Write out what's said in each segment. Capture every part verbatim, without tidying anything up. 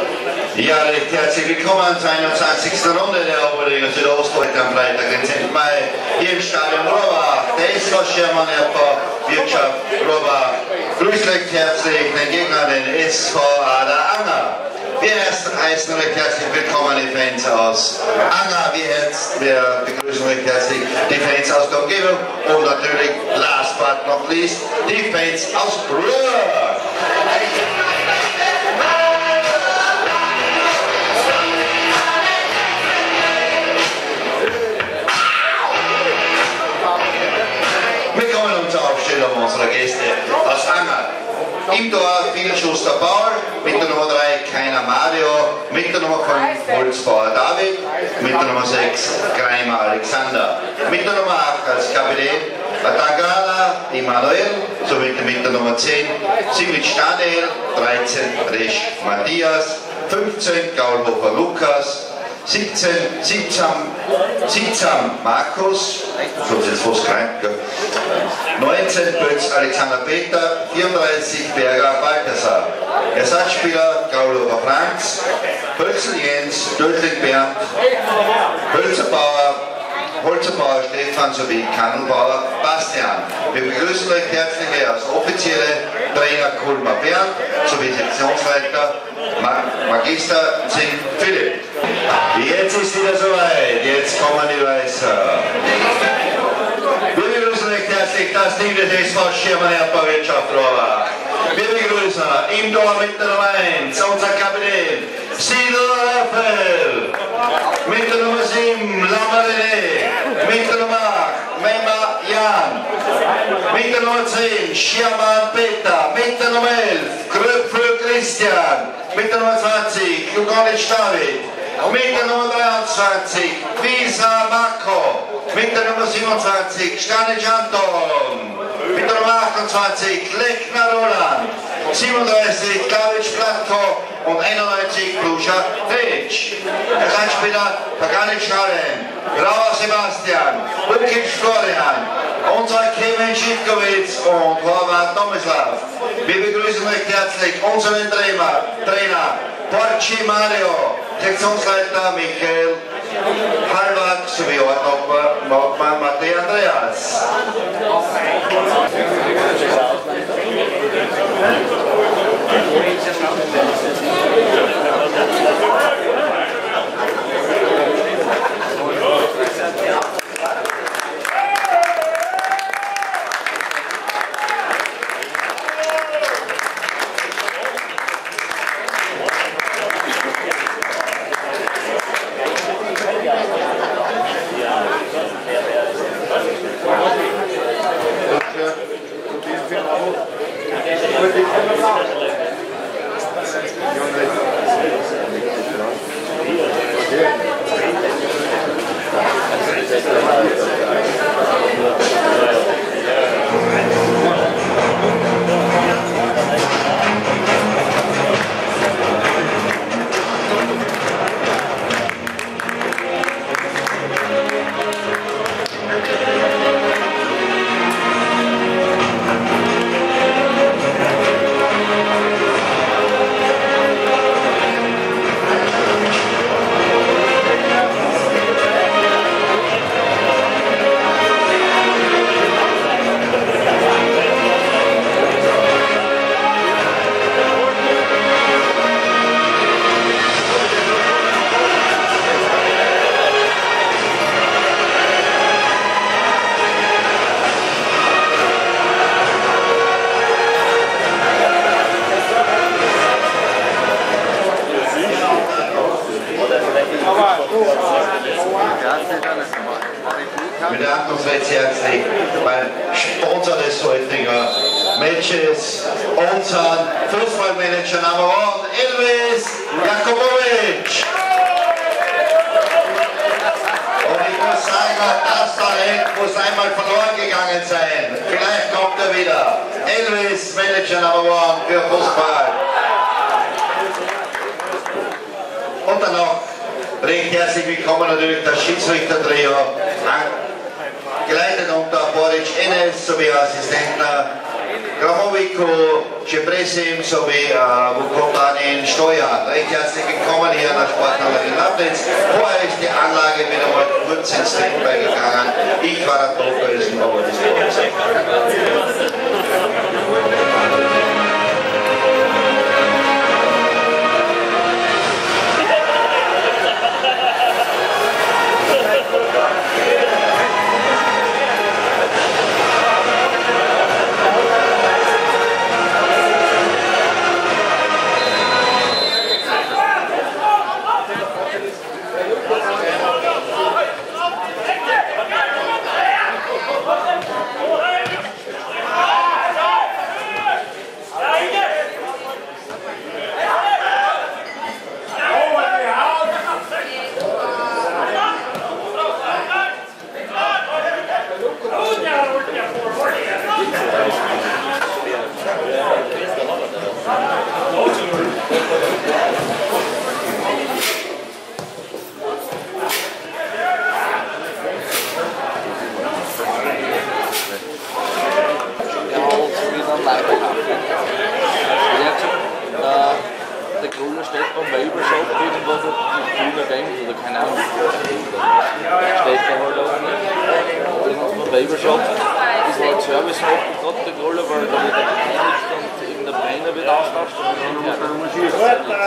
Ja, recht herzlich willkommen zur einundzwanzigsten Runde der Oberliga Südost heute am Freitag, den zehnten Mai, hier im Stadion Rohrbach. Der S V Schermann Airport Wirtschaft Rohrbach grüßt recht herzlich den Gegner, den S V Ada Anger. Wir erst heißen recht herzlich willkommen die Fans aus Anger. Wir, jetzt, wir begrüßen recht herzlich die Fans aus der Umgebung und natürlich, last but not least, die Fans aus Rohrbach. Aufstellung unserer Gäste aus Anger. Im Tor Phil Schuster-Bauer, mit der Nummer drei Keiner Mario, mit der Nummer fünf Holzbauer David, mit der Nummer sechs Greimer Alexander, mit der Nummer acht als Kapitän Tangala Emanuel, sowie mit der Nummer zehn Simic Daniel, dreizehn Resch Matthias, fünfzehn Gaulhofer Lukas, siebzehn Siebzam, Siebzam Markus, so ist jetzt fast krank, gell? neunzehn Pötz Alexander Peter, vierunddreißig Berger Balthasar, Ersatzspieler Gaulhofer Franz, Pölzel Jens, Dödling Bernd, Hölzerbauer, Holzerbauer Stefan sowie Kannenbauer Bastian. Wir begrüßen euch herzlich als offizielle Trainer Kulmer Bernd sowie Sektionsleiter Magister Zink Philipp. Jetzt ist wieder soweit, jetzt kommen die Weißer. Wir begrüßen recht herzlich das Team des S V Schermann Airport Wirtschaft Rohrbach. Wir begrüßen im Tor mit der Nummer eins unser Kapitän Sidel Raphael, mit der Nummer sieben Lamarene, mit der Nummer acht Mema Jan, mit der Nummer zehn Schermann Peter, mit der Nummer elf Kröpfel Christian, mit der Nummer zwanzig Lugonic David, mit der Nummer dreiundzwanzig Visa Marco, mit der Nummer siebenundzwanzig Stanic Anton, mit der Nummer achtundzwanzig Lechner Roland, siebenunddreißig David Platko und einundneunzig Bluscher Fetsch. Ersatzspieler Paganic Schalen, Grauer Sebastian, Bukic Florian, unser Kevin Schifkowitz und Horvath Tomislav. Wir begrüßen recht herzlich unseren Trainer, Trainer Porci Mario, Sektionsleiter Michael Halbert sowie Ortnobmann Matej Andreas. Wir bedanken uns recht herzlich beim Sponsor des heutigen Matches, unseren Fußballmanager Nummer eins, Elvis Jakubovic. Und ich muss sagen, das Talent muss einmal verloren gegangen sein. Vielleicht kommt er wieder. Elvis, Manager Nummer eins für Fußball. Und dann noch recht herzlich willkommen natürlich das Schiedsrichter-Trio, geleitet unter Boric Enes sowie Assistenten Gramovico, Cepresim sowie äh, Vukopanin Steuer. Recht herzlich willkommen hier an der Sporthalle in Labnitz. Vorher ist die Anlage wieder mal kurz ins Standby gegangen. Ich war der Topösen, aber das war es. Der Grüne steht beim Webershop irgendwo so die grüne Bank oder keine Ahnung. Steht da halt auch nicht. Irgendwas beim Webershop. Das war ein Service macht gerade der Grüne, weil da wird gereinigt und eben der Brenner wird austauscht und dann ja, das muss ich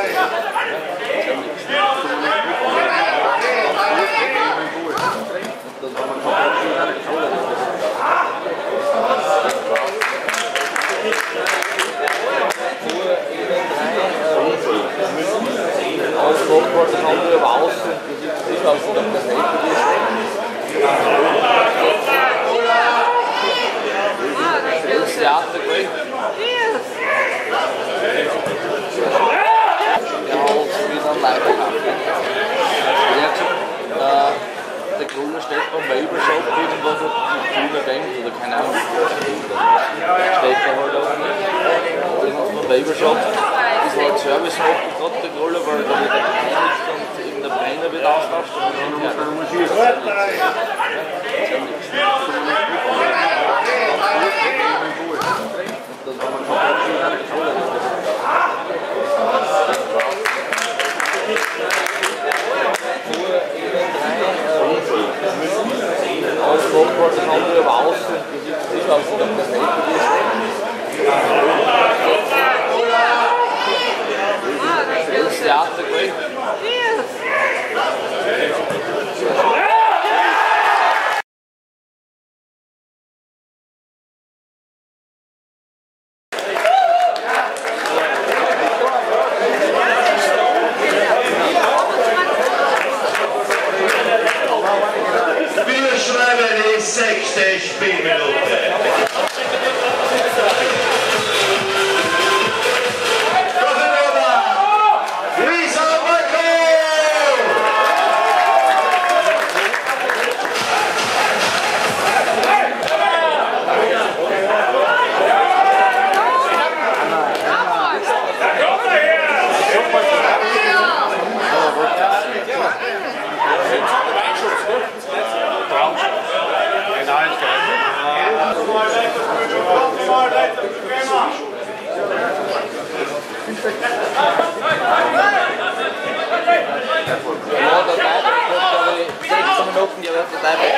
Ausdruck wurde das andere aber außen, das ist also dann das Hälfte ist. Das Theater gewesen. Der Holz wieder am Leib gehabt. Der Grüne steht beim Webershop irgendwo so die grüne Bank oder keine Ahnung. Steht da halt auch nicht. Irgendwas beim Webershop. Das war ein Service macht gerade der Grüne, weil da wird gereinigt und eben der Brenner wird austauscht und dann ja, das muss ich Ausdruck wurde das andere aber außen, das ist also dann das Hälfte ist. Das Theater gewesen. Wir schreiben die sechste Spielminute. Ja, der Teil kostet sechzehn Minuten, die wird der Teil.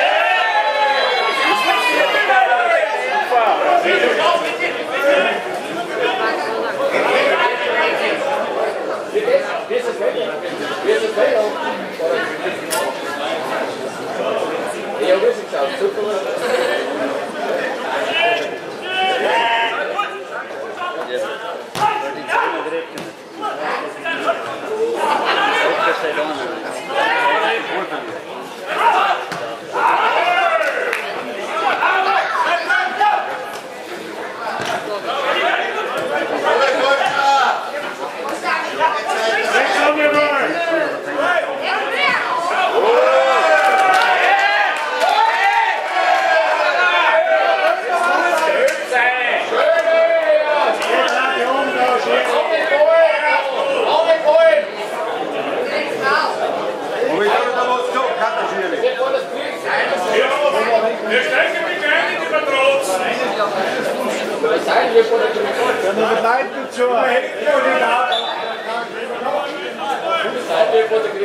Ja, das ist auch super. Hey!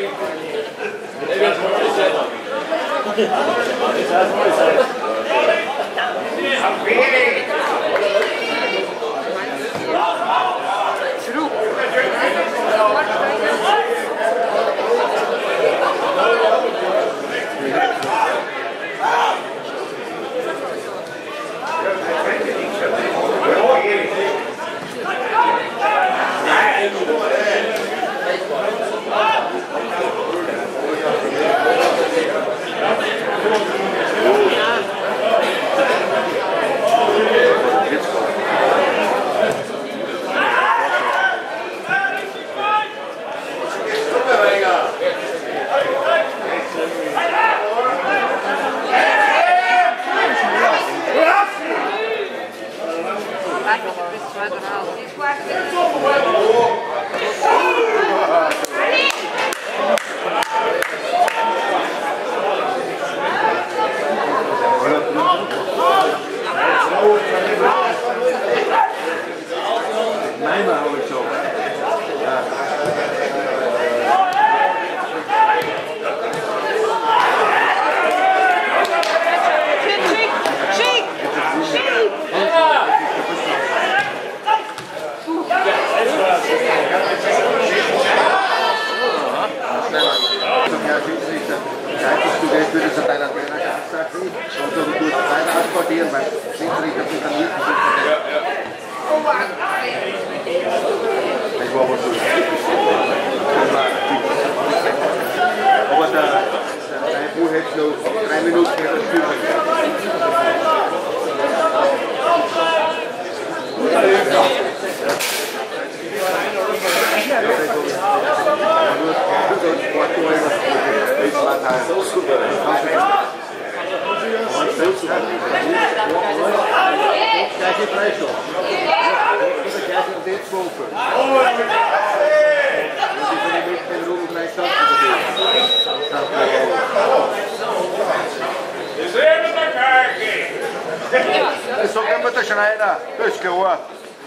Så kan man da Schneider, das ist klar.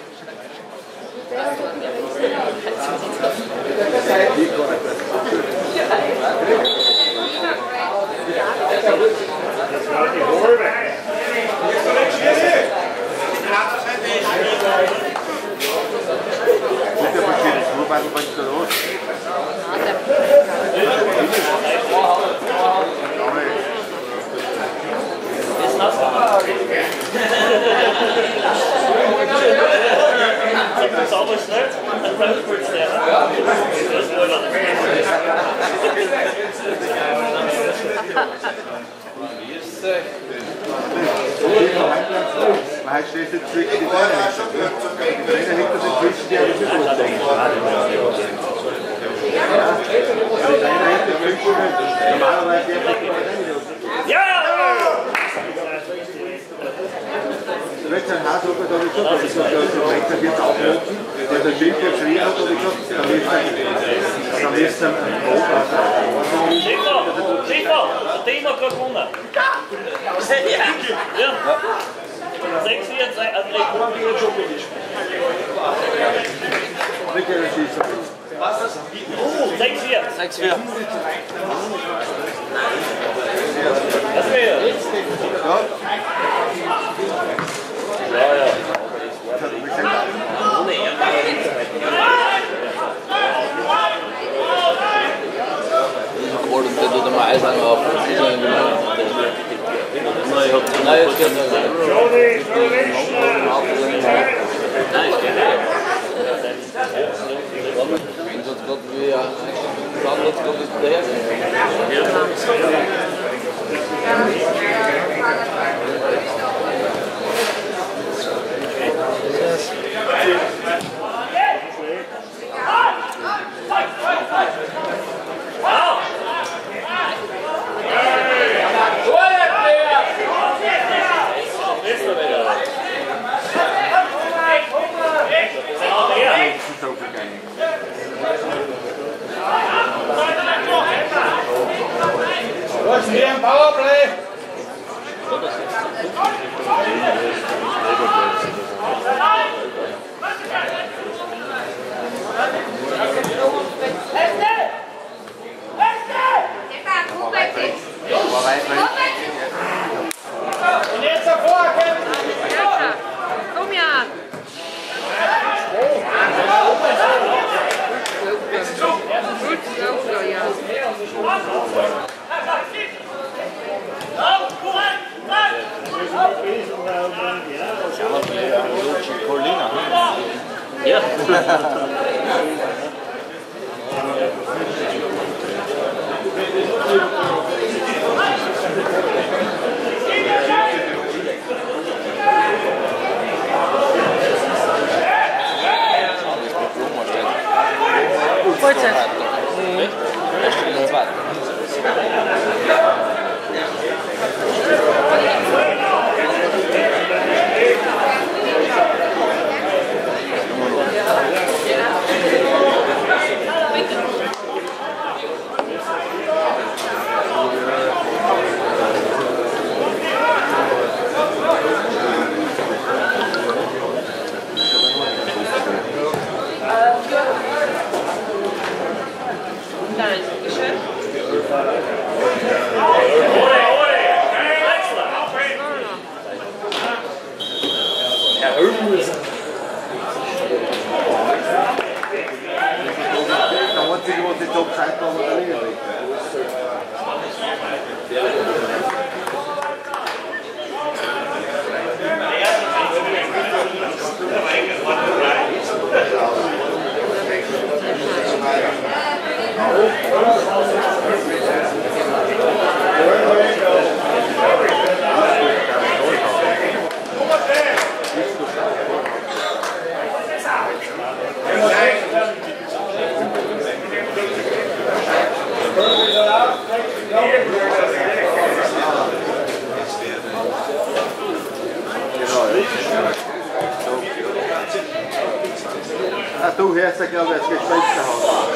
Das ist aber schnell, dann bleibt kurz der. Das ist wohl Maar hij steekt het zwischen die Beine. Die Beine hängt das inzwischen die Hände gut. Ja, die Beine hängt das zwischen normalerweise die Hände. Ja! Wenn es ein Haar so ist, habe ich gesagt, das ist so leicht, das jetzt aufrufen, weil der Schild jetzt schwer hat, habe ich gesagt, dann ist es ein Brot. Schäfer! Schäfer! Der Thema gerade gewonnen. Ja! sechs vier, André. Michael Schießer. sechs vier. sechs vier. Das wäre. Ja. Ja, ja. Gordon, det är de här som har Nej, jag nej, jag ska inte. Johnny, Johnny. Nej, ska inte. Så ska vi ja. Framåt ska vi det. What's the power play? Heute. Ja, du hörst ja, glaube ich, als Gespenster haben.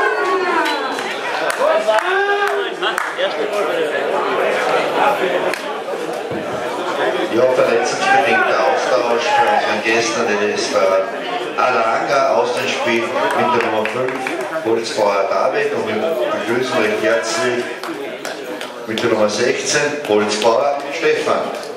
Ja, verletzungsbedingter Austausch für unseren Gästen, das ist der Alanga Austauschspiel mit der Nummer fünf, Holzbauer David, und wir begrüßen recht herzlich mit der Nummer sechzehn, Holzbauer Stefan.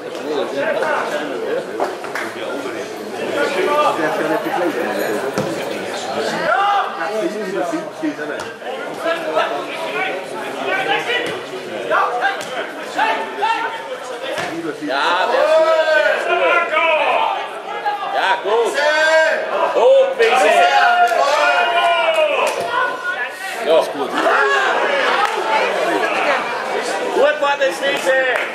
Ja, der ist gut. Ja, gut. Gut, Wiese. Ja, ist gut. Gut war das, Wiese.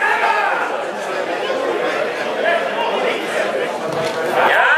Ja.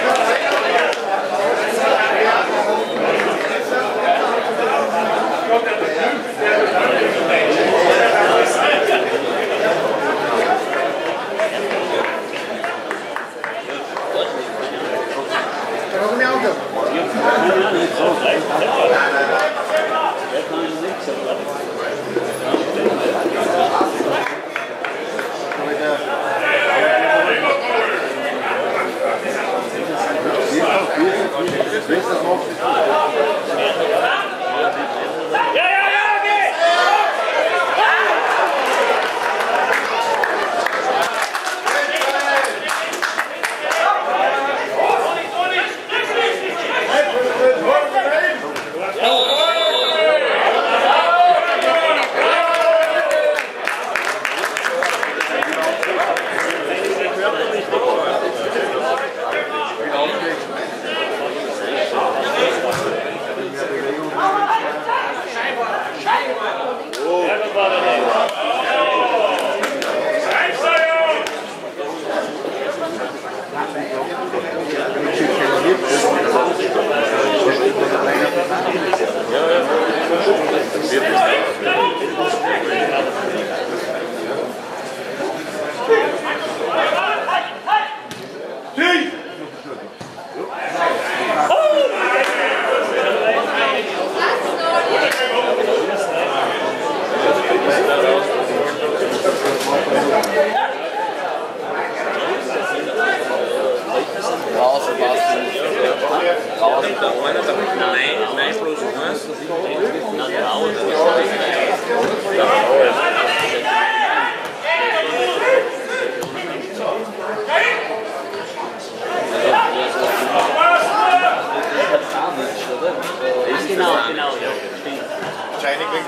Genau, genau, ja. Wahrscheinlich wegen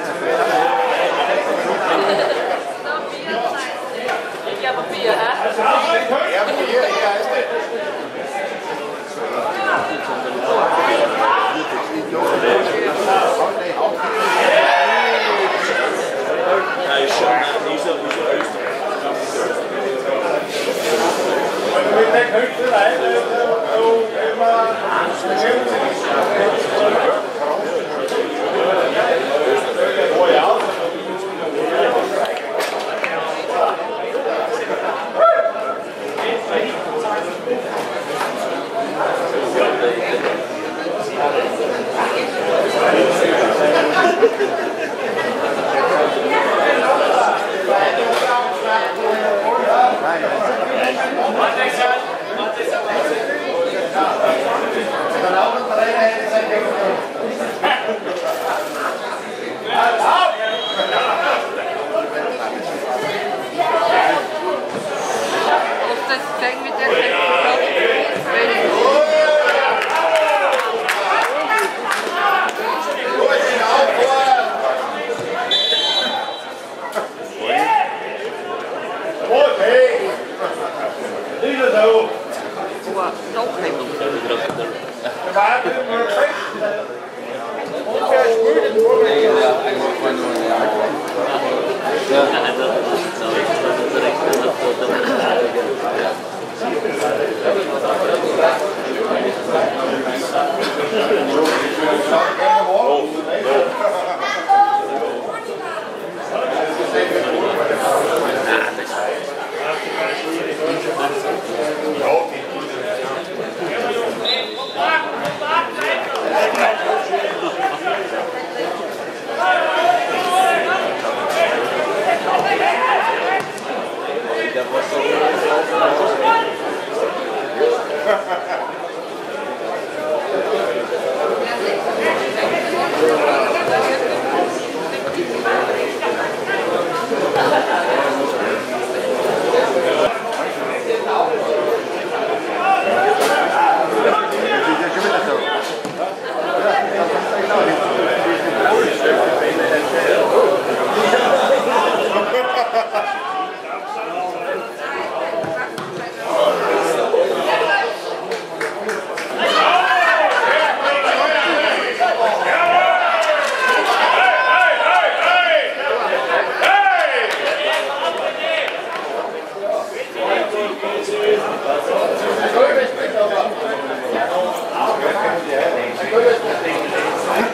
Ich habe Bier, hä? Ja, Bier, ja, ist nicht.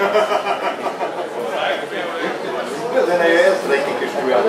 Ja, den er jo ellers rigtig gestyret.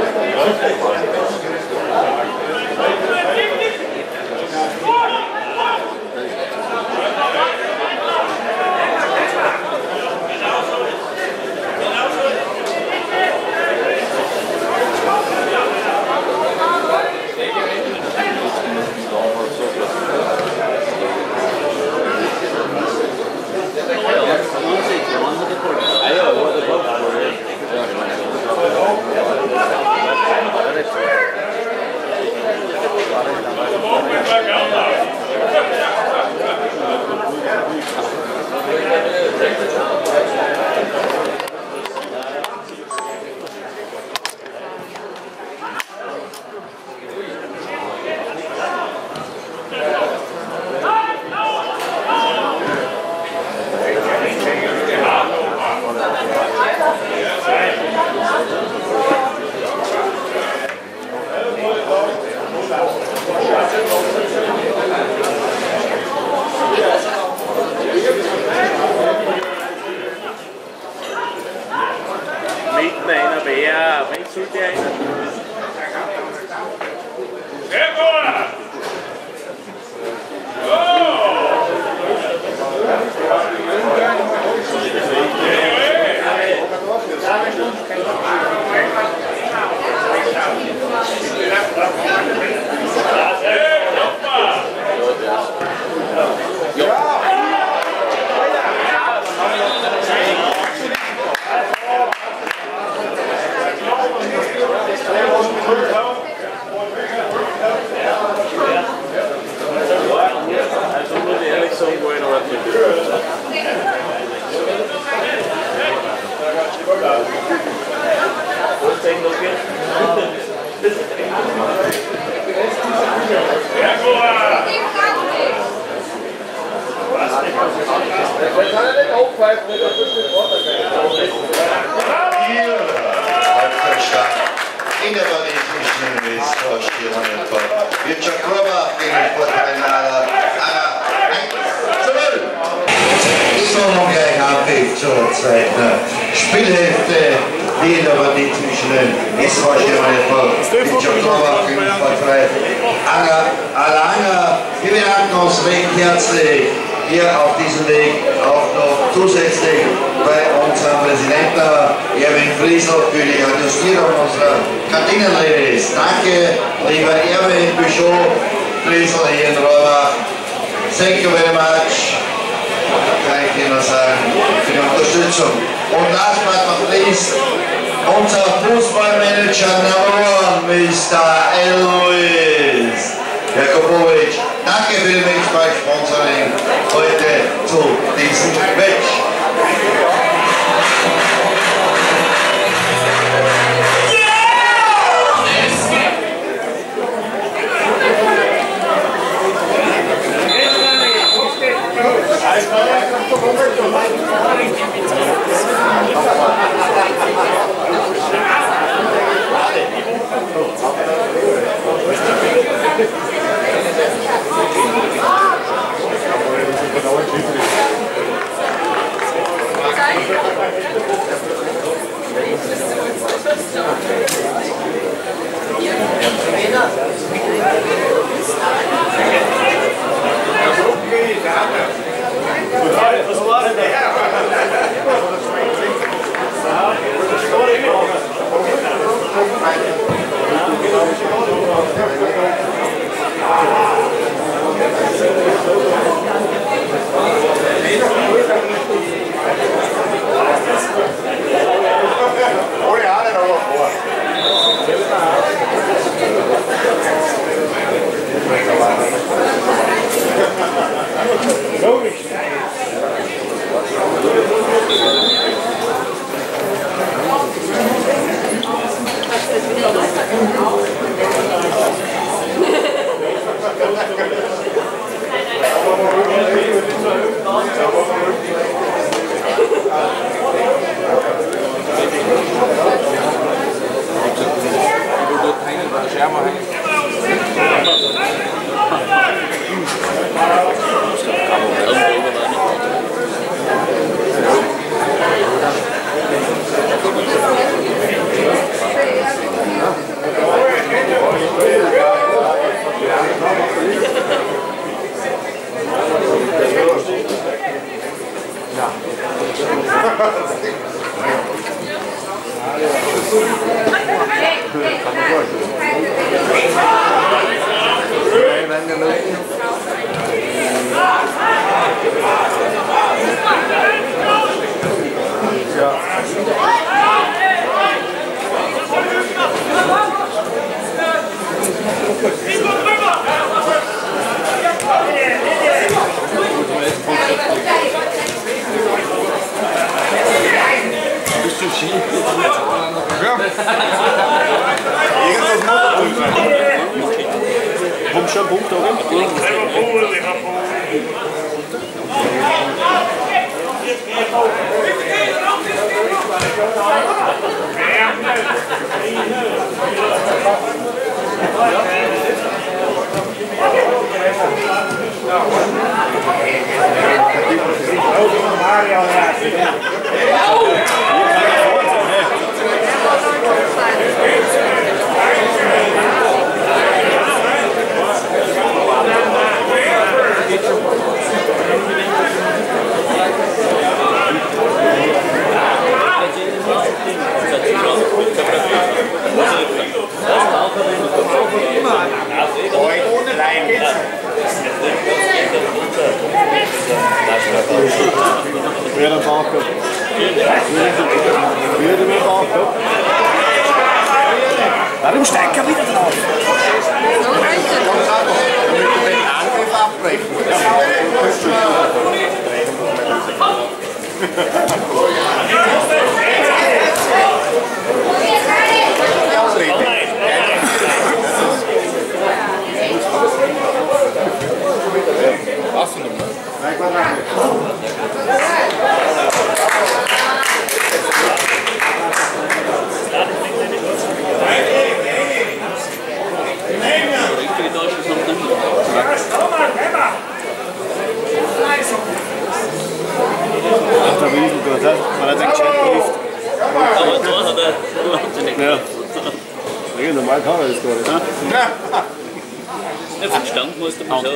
Bist du Ski? Ja. Irgendwas muss er sein. Komm schon, Punkt, oder? Weer een balk op. Weer een balk op. Waarom steigt er wieder drauf? Damit du den Angriff abbrechen. Was denn? Nein, ich war Ach, der Riesengott, man hat einen gescheit Gift. Aber da hat er wahnsinnig. Ja. Ja, normal kann er das gar nicht. Ne? Ja, verstanden musst du mal so.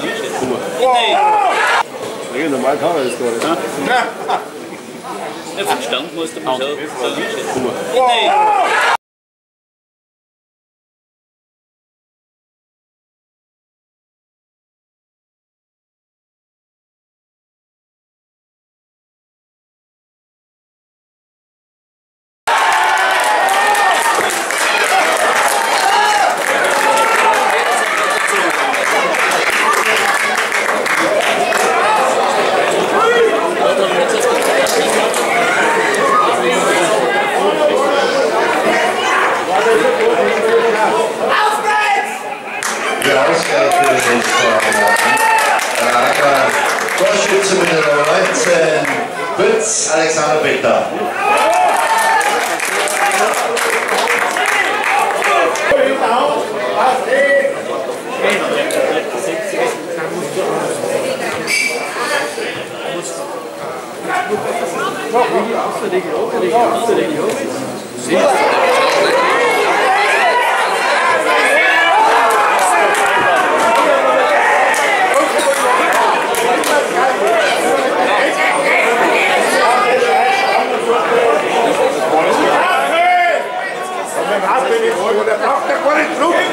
Ja, normal kann er das gar nicht. Ne? Ja, verstanden musst du mal so. Torschütze mit der Nummer neunzehn, Bütz Alexander Peter. Der braucht ja gar nicht Druck.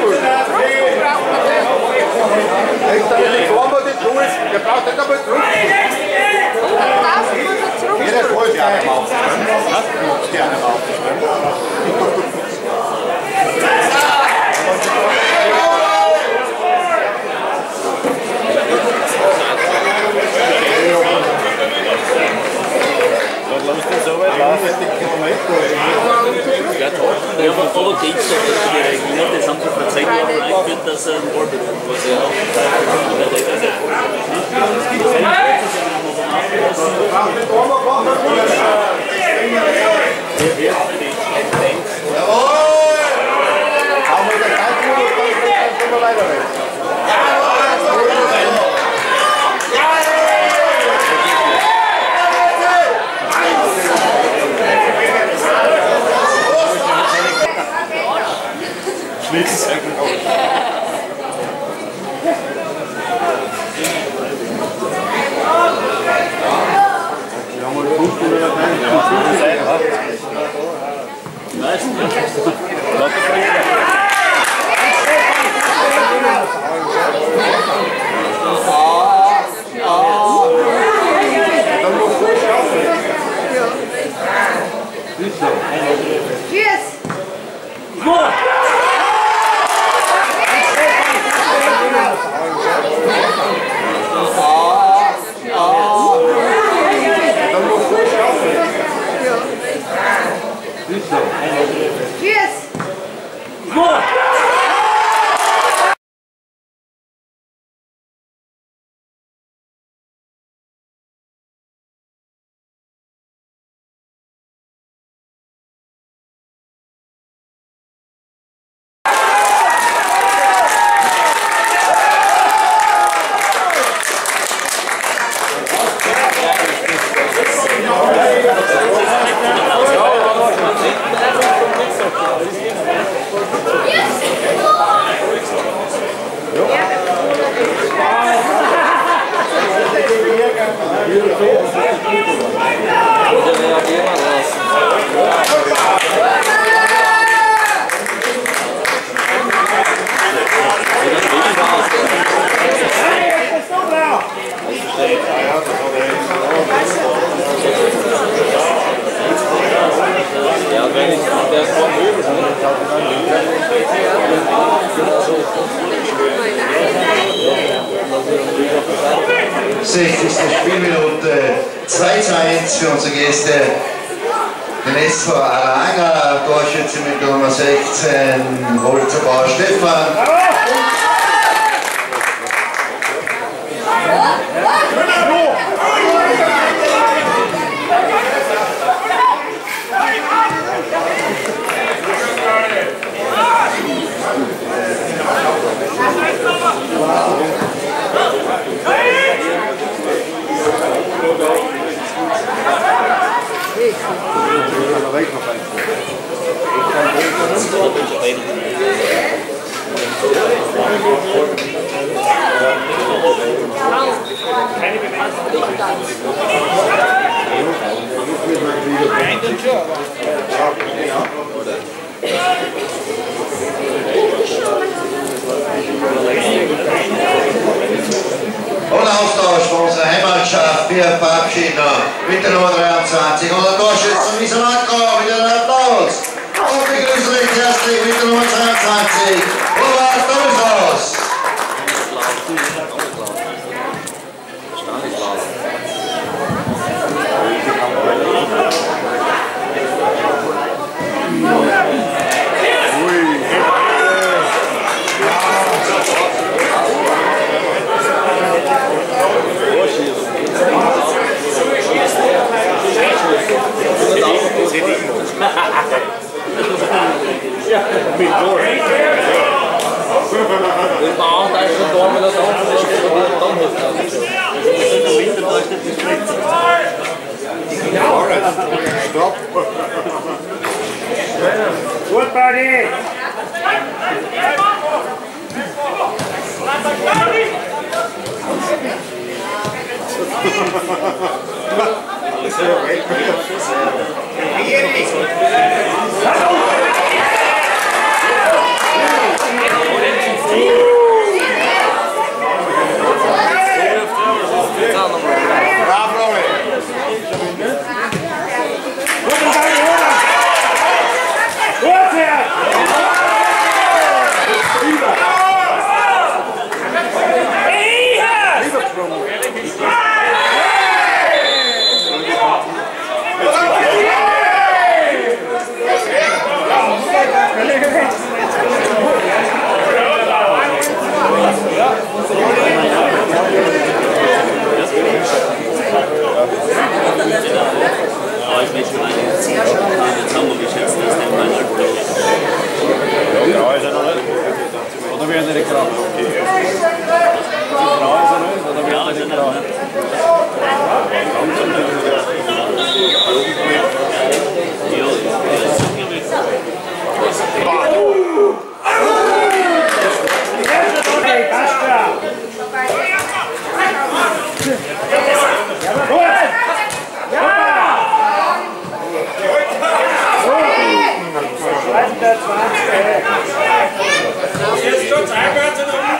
Der braucht nicht einmal Druck. Jeder freut sich gerne auf. Gerne auf. Ja, aber geht's doch, dass die Regierung, das haben sie vor zehn Jahren eingeführt, dass er ein Orbit hat, was ja auch. Jawohl! Haben wir den Kalkül und dann können wir weiter weg. Nichts. Ja, mal gut, oder? Yes! Yes! sechzigste Spielminute zwei zu eins für unsere Gäste. Den S V Aranga, Torschütze mit der Nummer sechzehn, Holzerbauer Stefan. Und Austausch von unserer Heimatschaft. Wir verabschieden mit der Nummer dreiundzwanzig und der Torschütze Lisa Marco. Wieder einen Applaus. Und begrüßen recht herzlich mit der Nummer zweiundzwanzig. Robert Domishaus. Good buddy! Hey! Jetzt tut's einwärts und um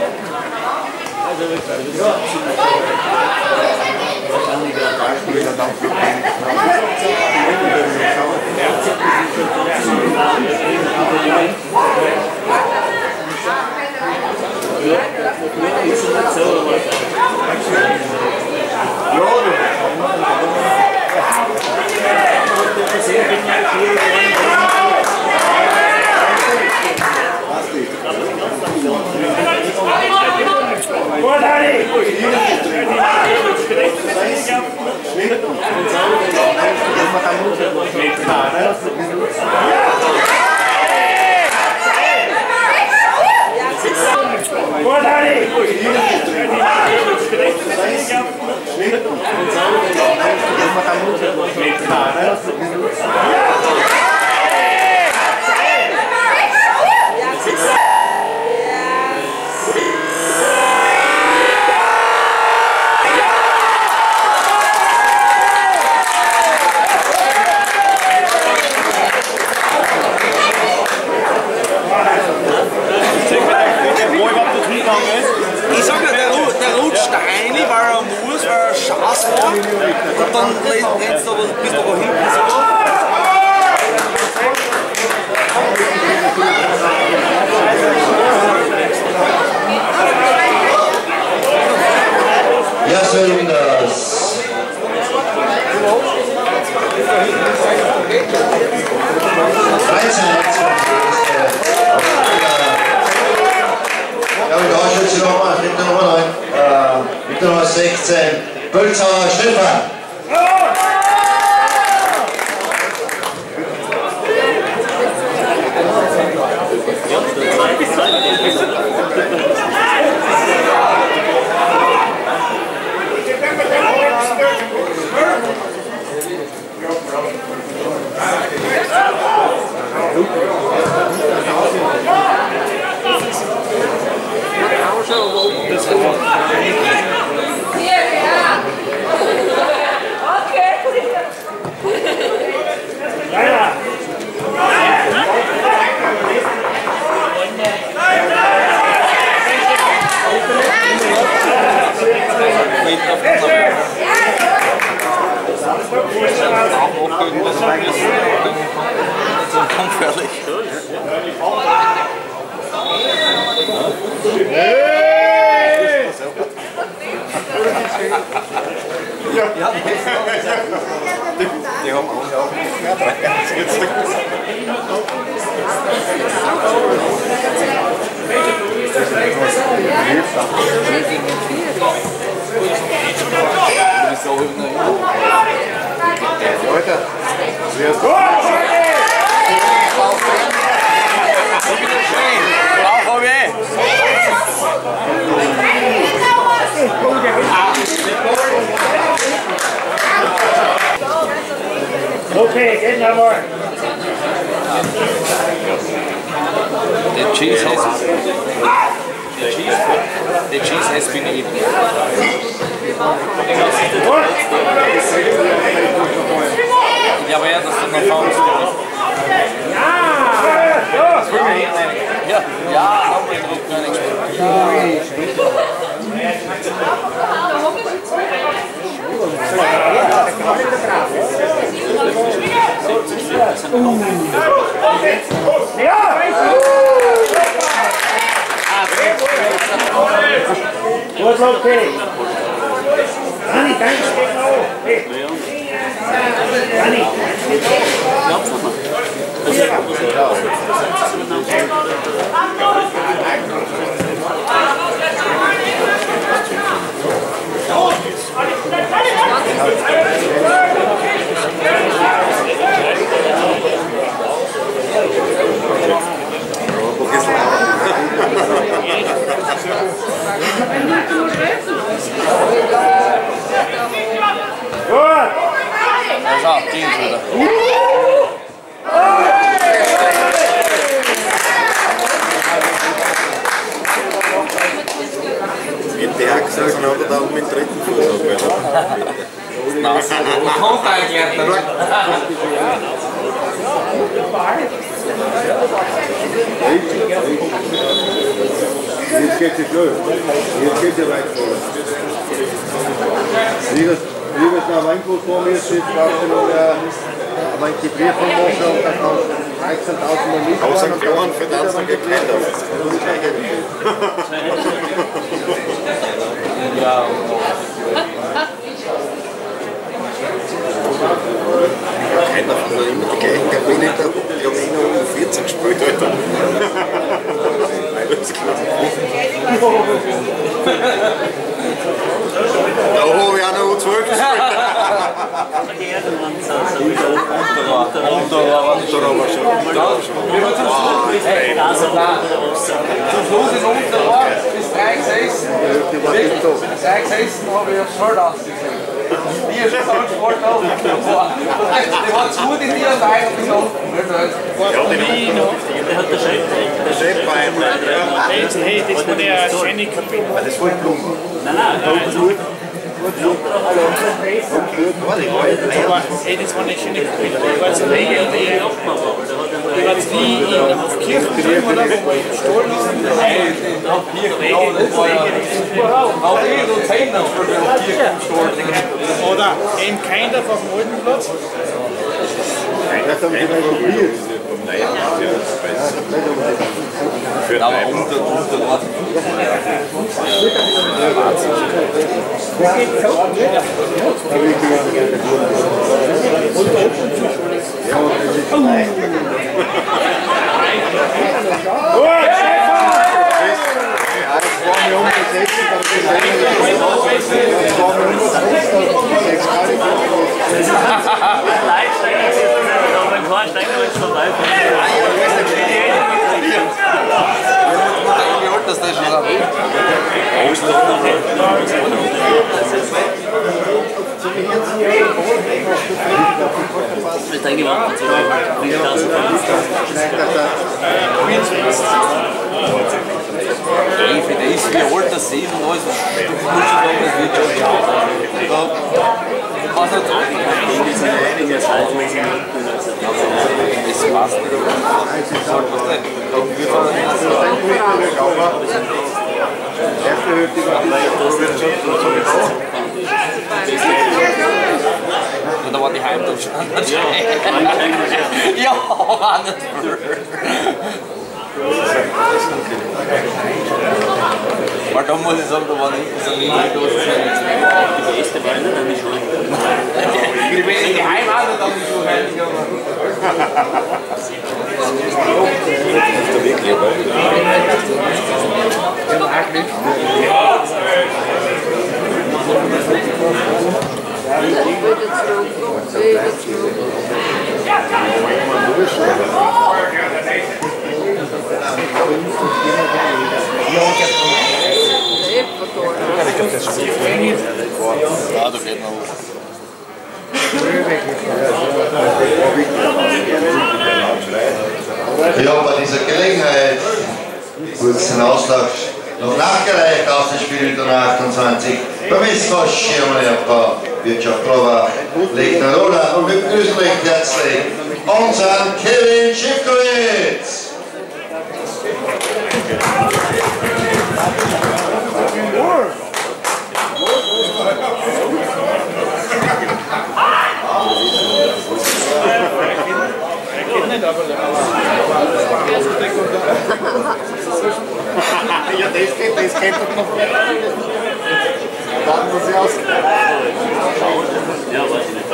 Ich sag ja, der, der rutscht rein, weil er muss, weil er Schaß macht. Und dann rennst du aber, bist du aber hinten so. Ja, so eben das. dreizehn, ja, und da schaut sie nochmal mit der Nummer neun, äh, mit der Nummer sechzehn, Bölzauer Stefan. Die haben alle auch nicht mehr dran. Leute, sehr gut. Okay, geht nochmal. The cheese has the cheese the cheese has been eaten. Ja, aber ja, das ist noch faul. Ja, ja, aber ich brauche gar nichts. Ja! Gut, okay. Dani, danke. Hey. Dani. Ja, Dienst wieder. Mit der Achse auseinander da mit dem dritten Fuß auf. Nass. Kommt eigentlich. Jetzt geht es los. Jetzt geht es weit vor. Wie das noch Weingut vor mir steht, braucht ihr noch ein Gebiet von Wasser und dann kannst du dreizehn.tausend Mal nicht. tausend Kronen für das noch geklärt. Ja. Keiner von der immer die gleichen Kabine, der Romino um vierzehn gespielt, Alter. Alles klar. Da habe ich auch noch U zwölf gespielt. Zum Schluss ist Unterrohr bis drei gesessen. drei gesessen habe ich aufs Feld ausgesehen. Die ist schon so ein Sport auf. Die war zu gut in dir und ein und so. Der hat der Chef. Der Chef bei ihm. Hey, das war der schöne Kabine. Das war Blumen. Nein, nein, nein. Aber hey, das war eine schöne Kabine. Ich war jetzt nie ich war jetzt nie auf Kirchenfilm oder wo man gestohlen ist. Nein, auf Kirchen. Auch ich und Zehner auf Kirchen gestohlen. Oder eben keiner auf dem alten Platz. Das haben sie mal probiert. Aber unter, unter Ort. Das ist schon ab. Ich denke, wir machen Ich finde, ich bin alt, das sehen und alles. Das wird schon schauen. Was nicht so. Das passt nicht. Erste Hälfte war Da war die Heimdusche. Ja, nicht. Weil da muss ich sagen, da war nicht so Linie los. Die beste war nicht an die Schule. Ich bin in die Heimat und dann die Schule. Ja, da geht noch was. Ich habe bei dieser Gelegenheit kurz den Auslauf noch nachgereicht aus dem Spiel der achtundzwanzig. Beim S V Schirmlerpa Wirtschaft Trova legt eine Rolle und wir begrüßen recht herzlich unseren Kevin Schiffkowitz. Ja, das geht, das kennt doch noch. Dann muss ich aus. Ja, weiß ich nicht.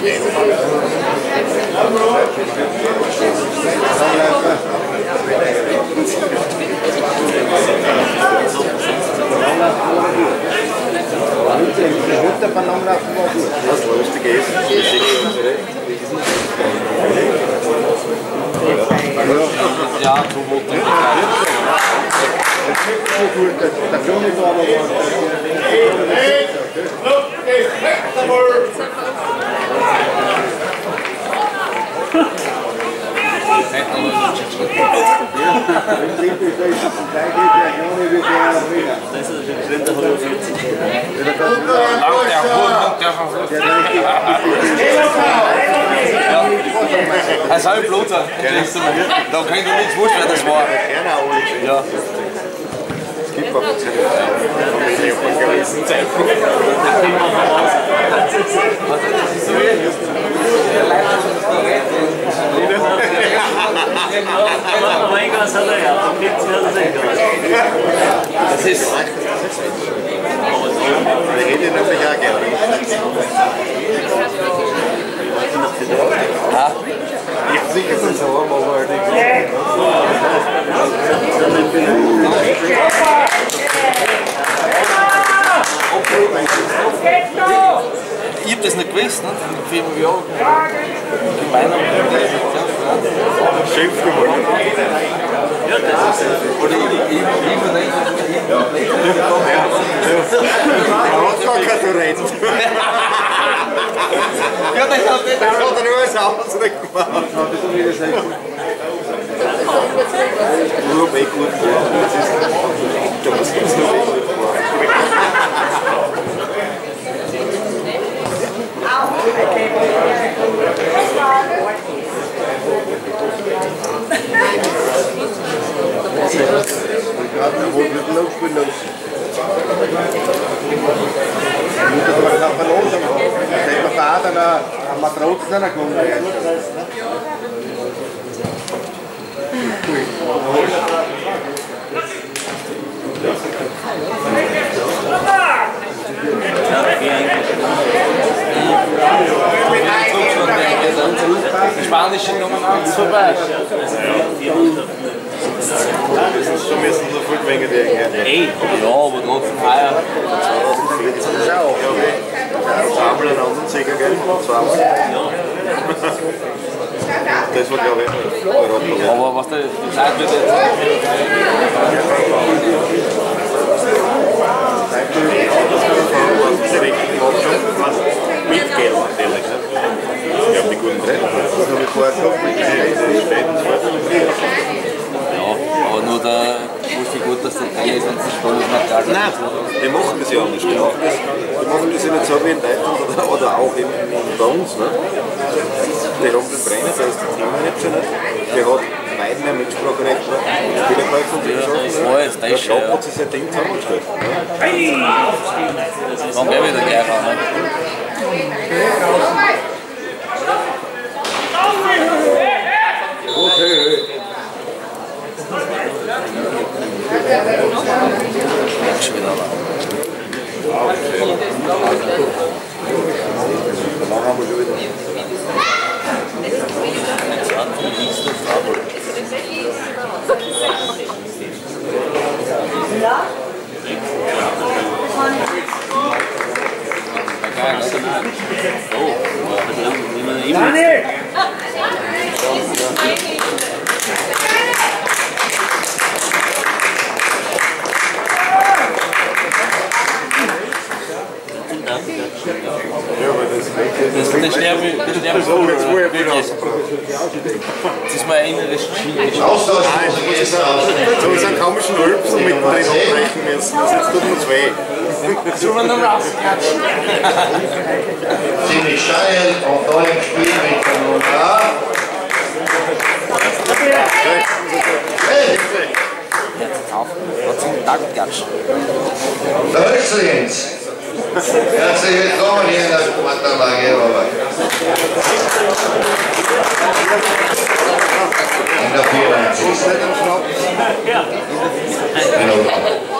Das Lustige ist, Ja, so gut. der König war aber Er ist halb Blut, da kann ich doch nichts wurscht, wer das war. Ja. Skipper von seiner Familie von gewissen Zeitpunkt. Das ist. Ich hätte nämlich auch gerne. Ja. Ich sicher sind so, aber nicht. Ich hab das nicht gewusst, ne? Wie wir ja gemein haben. Schimpft geworden. Ja, das ist es. Oder ich überdenke, Er hat gar kein Tourette. ja, das hat nicht. Das hat er nur als Ausdruck gemacht. Nur bei gut vor. Das ist da muss es nur bei gut vor. Gerade wo wir mit Lauf spielen los. Ich muss das aber noch verlosen. Dann sehen wir da, dann haben wir trotzdem noch gewonnen. Die spanische Nummer eins vorbei. Schon müssen so viel wegen der Erde. Ey, ja, aber trotzdem heuer. zweitausendvierzehn ist auch. Ja, okay. Zweimal einen anderen Sieger, gell? Zweimal. Das war, glaube ich, Europa. Aber was der Zeit wird jetzt. Mit Geld natürlich. Ich habe die guten Trainer. Das habe ich vorher gesagt. Ja, aber nur der wusste gut, dass der Trainer ist und das Spannungsmaterial. Nein, die machen das ja nicht. Die machen das, die machen das ja nicht so wie in Deutschland oder, oder auch in, in bei uns. Ne? Die haben den Trainer, der ist der Teammanager nicht. Der hat weit mehr Mitspracherecht. Spielerkäufe und so Sachen. Oh, jetzt Der Klopp hat sich sein Ding zusammengestellt. Dann wäre wieder gleich an. Ne? Schon wieder lang. Dann haben wir schon wieder. Daniel! Das, das sterbe das sterbe so wirklich. Das ist mein inneres Chi. Austausch. So ist ein komischen Rülps und mit drin abbrechen müssen. Das jetzt tut uns weh. So man dann rausklatschen. Ziemlich steil und da im Spiel mit der Nummer. Hey! Gott sei Dank, Gatsch. Der Hölzlins. Herzlich willkommen hier in der Sportanlage Oberberg. In der vierundneunzigsten Minute.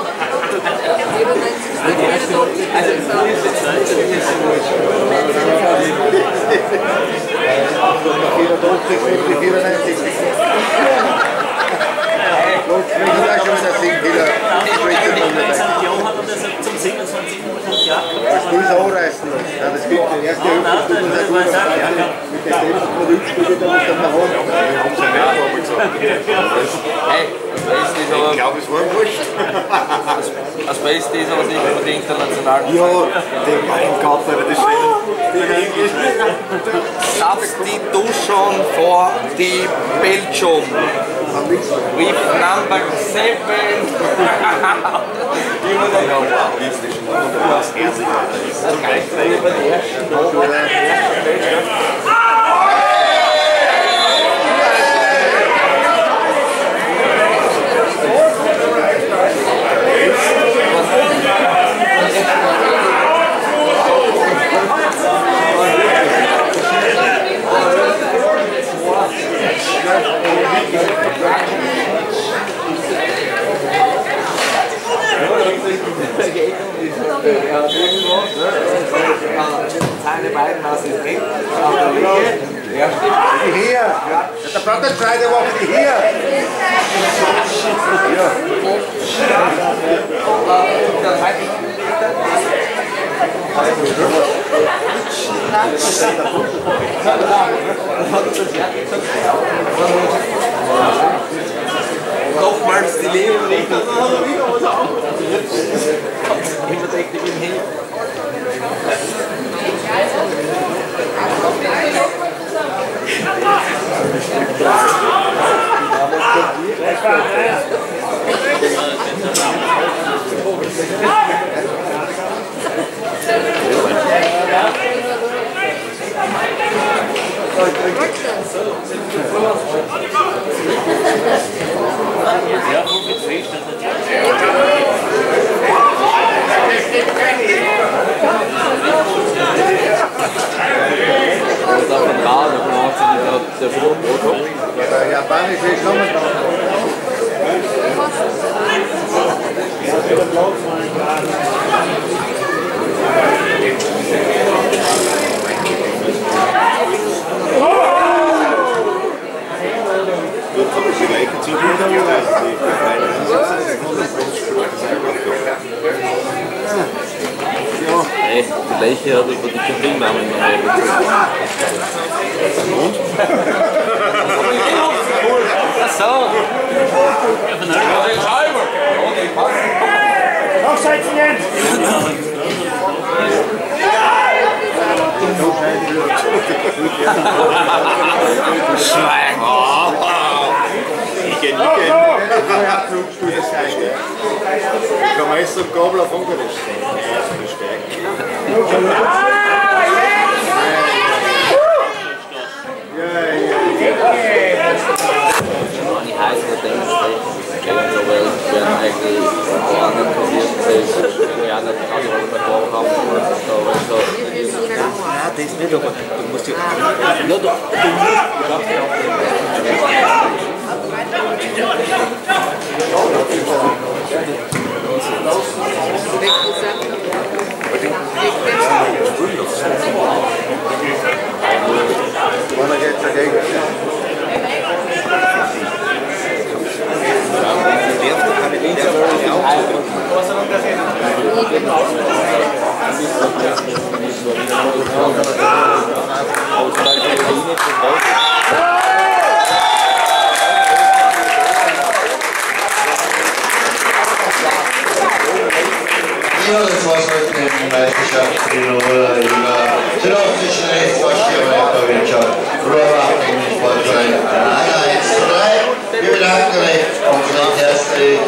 Zum siebenundzwanzig Jahr. Das Spiel ist anreißen. Ja, das geht. Die erste Hälfte tut uns gut. Mit der Stelle von Rückspiel wird er nicht davon. Hey, Beste ist aber, Ich glaube, es war ein Wurscht. das Beste ist aber nicht über die internationalen. Ja, der mein Gott, Alter, das steht. Schaffst die du schon vor die Belgium? With number seven. Seine beiden Assistenten auf der Linie. Ja, Die hier. Der Plattenschneider war die hier. Nochmals die Leben nicht. Immer denkt ich bin hin. Der japanische ist noch mit Nee, die Leiche hat über die Kabinennamen in meinem Leben. Und? Ach so. Aufsetzen, Jens! Schwein! Ich gehe nicht gehen. Kann man jetzt so einen Gabel auf Ungarisch sehen? Die heißen Dinge, die werden eigentlich woanders passiert, die ja nicht alle mehr da haben. Ja, das nicht, aber du musst ja. Ja, doch, Wann er geht dagegen. Ja, das war's heute mit der Meisterschaft in der Liga. Südostischen Rechtsmarschier Leitowitscher, Rohrbach gegen den Sportverein Lager eins zu drei. Wir bedanken recht und recht herzlich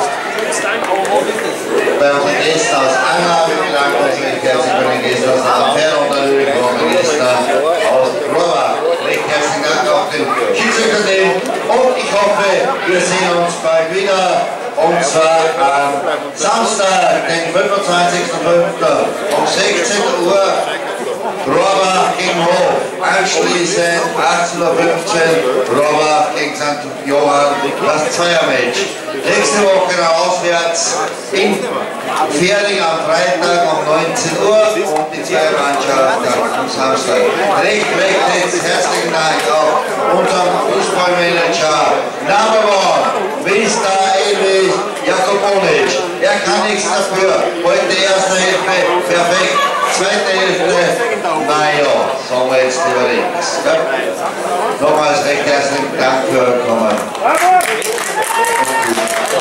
bei unseren Gästen aus Anna. Wir bedanken uns recht herzlich bei den Gästen aus Ampere und natürlich bei unseren Gästen aus Rohrbach. Recht herzlichen Dank auch dem Schiedsrichter und ich hoffe, wir sehen uns bald wieder. Und zwar am Samstag, den fünfundzwanzigsten fünften um sechzehn Uhr, Rohrbach gegen Hof. Anschließend achtzehn Uhr fünfzehn, Rohrbach gegen Sankt Johann, das Zweiermatch. Nächste Woche dann auswärts in Fähring am Freitag um neunzehn Uhr und die Zweiermannschaft dann am Samstag. Recht, recht, recht herzlichen Dank auch unserem Fußballmanager Number One, Mister Elvis Jakobonic. Er kann nichts dafür. Heute erste Hälfte perfekt, zweite Hälfte, naja, sagen wir jetzt lieber nichts. Nochmals recht herzlichen Dank für Kommen.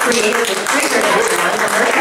created with greater than one